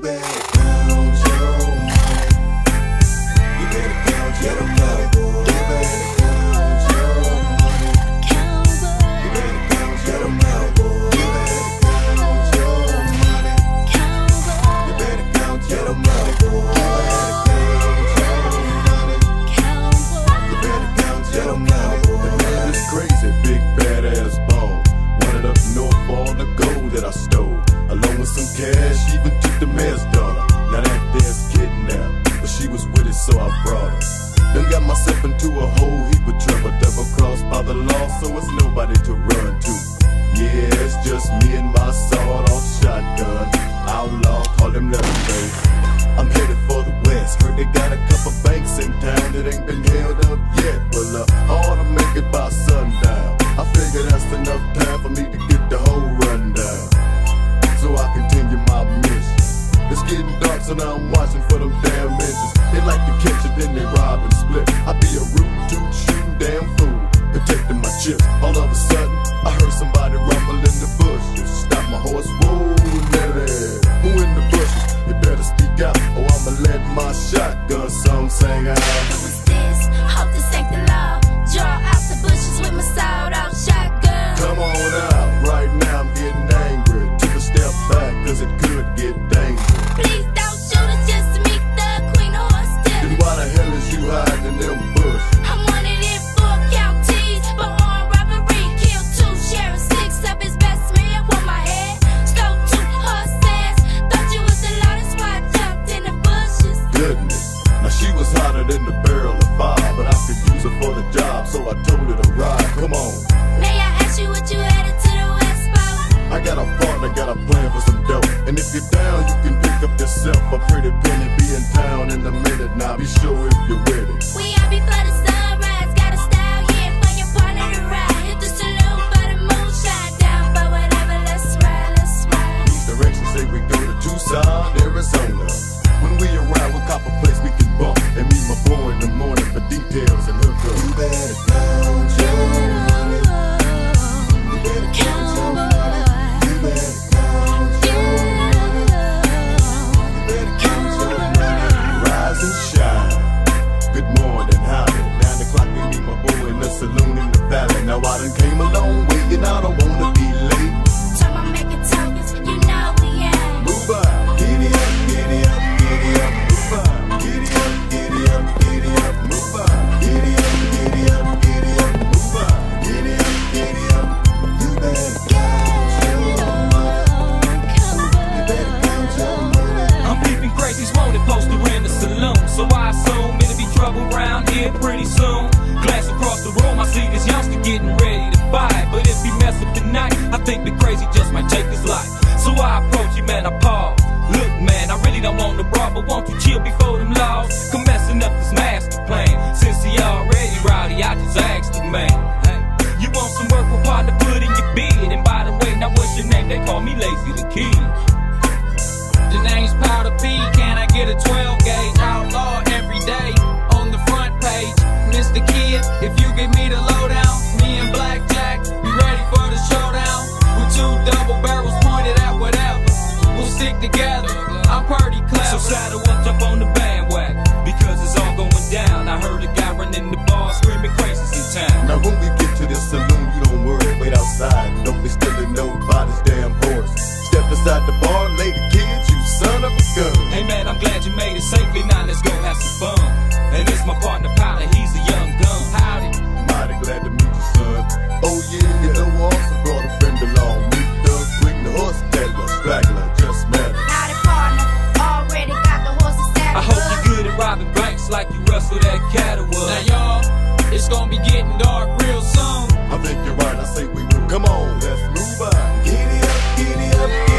better count your money. You better count your money, boy. You better count your money. You better count your money, boy. You better count your money. You better count your money, boy. You better count your money, boy. The man is crazy, big badass ball. Running up north for all the gold that I stole, along with some cash, even took the mayor's daughter. Now that there's kidnapped, but she was with it, so I brought her. Done got myself into a whole heap of trouble, double crossed by the law, so it's nobody to run to. Yeah, it's just me and my sawed-off shotgun. Outlaw, call him Leatherface. I'm headed for the west. Heard they got a couple banks in town that ain't been held up yet. Well, I ought to make it by sundown. I figure that's enough time for me to get the whole rundown, so I continue my mission. It's getting dark, so now I'm watching for them damn engines. They like to catch it, then they rob and split. I be a root toot shooting damn fool, protecting my chips. All of a sudden, I heard somebody rumble in the bushes. Stop my horse, whoa, Nelly. Who in the bushes? You better speak out, or I'ma let my shotgun song sing out. Who is this? Hope this ain't the law. Draw out the bushes with my sawed-off shotgun. Come on out, right now I'm getting angry. Took a step back, cause it could get dangerous. Please don't shoot us just to meet the queen or Then still. why the hell is you hiding in them bushes? I'm wanted in 4 counties for armed robbery. Killed 2 sheriffs, 6 of his best men with my head. Stole 2 horses. Thought you was the law, that's why I jumped in the bushes. Goodness, now she was hotter than the barrel of fire, but I could use her for the job, so I told her to ride. Come on. May I ask you what you headed to the west for? I got a partner, got a plan for some dope. And if you're down, you can pick up yourself a pretty penny. Be in town in a minute, now be sure if you're with it. We out before the sunrise, got a style, yeah, for your partner to ride. Hit the saloon for the moonshine, down for whatever, let's ride, let's ride. These directions say we go to Tucson, Arizona. When we arrive, we'll cop a place we can bump and meet my boy in the morning for details and hookups. You better count your money. You better count your money. You better count your money. You better count your money. Rise and shine. Good morning, howdy. 9 o'clock, we meet my boy in the saloon in the valley. Now I done came a long way and I don't wanna be late. Time I'm making tokens, you know we ain't. Move up, giddy up, giddy up, giddy up, move up, giddy up, giddy up, giddy up, move up, giddy up, giddy up, giddy up, move up, giddy up, giddy up. You better count your money. You better count your money. I'm peeping crazy's wanted poster in the saloon, so I assume it'll be trouble around here pretty soon. Glance across the room, I see this youngster getting ready to fight, but if he mess up tonight, I think the crazy just might take his life. So I approach him and I pause. Look, man, I really don't want to brawl, but won't you chill before them laws come messing up this master plan? Since he already rowdy, I just asked him, man, hey, you want some work with partner put in your bid? And by the way, now what's your name? They call me Lazy the Kid. The name's Powder P, can I get a 12 gauge? Outlaw every day on the front page. Mr. Kid, if you give me the lowdown, me and Blackjack be ready for the showdown. With 2 double barrels pointed at whatever, we'll stick together, I'm pretty clever. So saddle up, jump on the bandwagon, because it's all going down. I heard a guy running the bar screaming crazies in town. Now when we get to this saloon, you don't worry, wait outside. Don't be stealing nobody's damn horse. Step aside the bar, lady kids, you son of a gun. Hey man, I'm glad you made it safely, now let's go have some fun. And it's my partner Powder, he's a young gun. Howdy. Mighty glad to meet you, son. Oh yeah, you know I also brought a friend along. Meet Doug Quick, the horse peddler, straggler, just met her. Now the partner already got the horses saddled I hope up. you're good at robbing banks like you rustle that cattle up. Now y'all, it's gonna be getting dark real soon. I think you're right, I say we will. Come on, let's move on. Giddy up, giddy up, giddy up.